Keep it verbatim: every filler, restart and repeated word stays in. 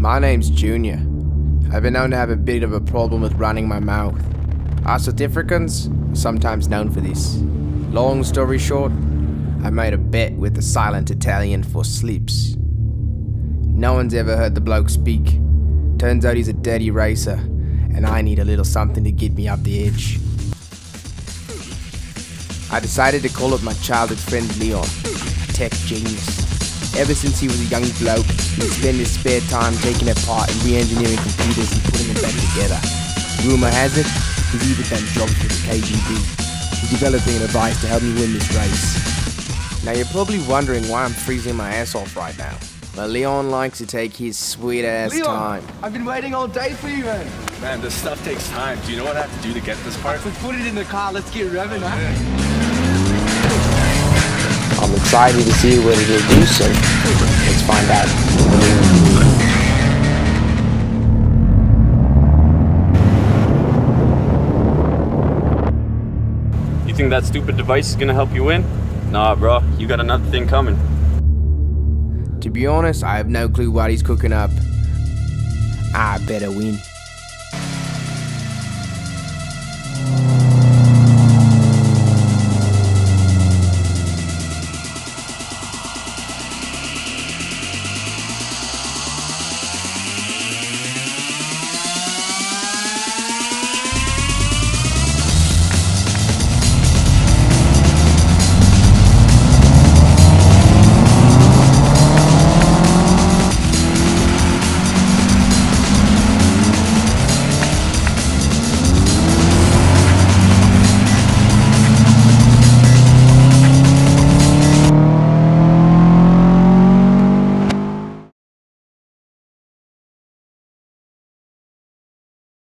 My name's Junior. I've been known to have a bit of a problem with running my mouth. Us South Africans are sometimes known for this. Long story short, I made a bet with the silent Italian for sleeps. No one's ever heard the bloke speak. Turns out he's a dirty racer, and I need a little something to get me up the edge. I decided to call up my childhood friend Leon, a tech genius. Ever since he was a young bloke, he'd spend his spare time taking apart and re-engineering computers and putting them back together. Rumour has it, he's even done jobs for the K G B. He's developing a device to help me win this race. Now you're probably wondering why I'm freezing my ass off right now. Well, Leon likes to take his sweet ass Leon, time. I've been waiting all day for you, man. Man, this stuff takes time. Do you know what I have to do to get this part? Let's put it in the car, let's get revving, huh? I'm excited to see what it will do, so let's find out. You think that stupid device is gonna help you win? Nah, bro, you got another thing coming. To be honest, I have no clue what he's cooking up. I better win.